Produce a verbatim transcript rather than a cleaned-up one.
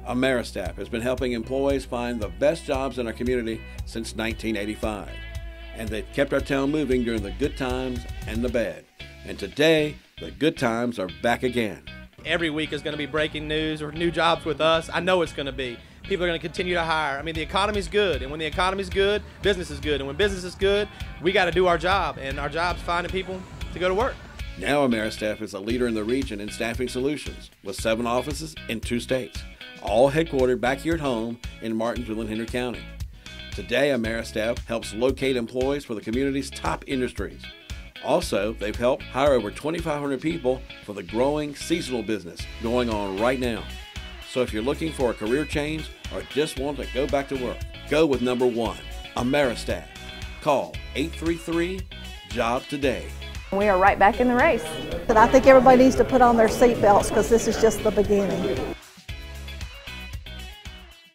Ameristaff has been helping employees find the best jobs in our community since nineteen eighty-five. And they've kept our town moving during the good times and the bad. And today, the good times are back again. Every week is going to be breaking news or new jobs with us. I know it's going to be. People are going to continue to hire. I mean, the economy's good, and when the economy's good, business is good. And when business is good, we got to do our job, and our job's finding people to go to work. Now Ameristaff is a leader in the region in staffing solutions with seven offices in two states, all headquartered back here at home in Martinsville and Henry County. Today, Ameristaff helps locate employees for the community's top industries. Also, they've helped hire over twenty-five hundred people for the growing seasonal business going on right now. So if you're looking for a career change or just want to go back to work, go with number one, Ameristaff. Call eight three three, job today. We are right back in the race. But I think everybody needs to put on their seatbelts because this is just the beginning.